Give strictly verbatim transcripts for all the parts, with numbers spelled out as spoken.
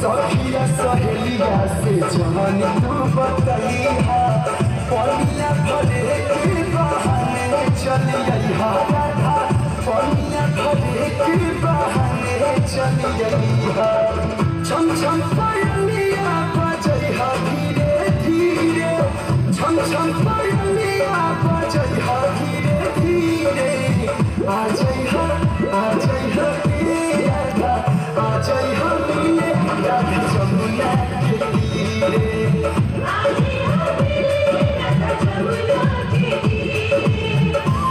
सखिया सहेलिया से जहान तू बतैया पनिया भरे के बहाने चली अइहा राधा पनिया भरे के बहाने चली अइहा छम छम पायलिया बजैहा धीरे धीरे छम छम पायलिया बजैहा धीरे धीरे आ जइहा आ जइहा राधा आ जइहा मिले राधा जमुना के तीरे आ जइहा मिले राधा जमुना के तीरे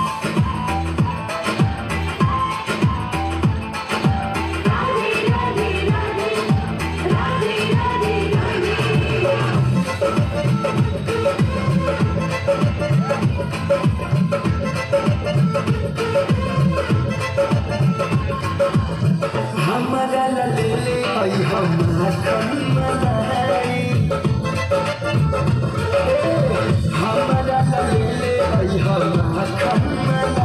राधे राधे राधे राधे राधे हमारा ले ले आई हमारा मलाई हमारा ले ले आई हमारा मलाई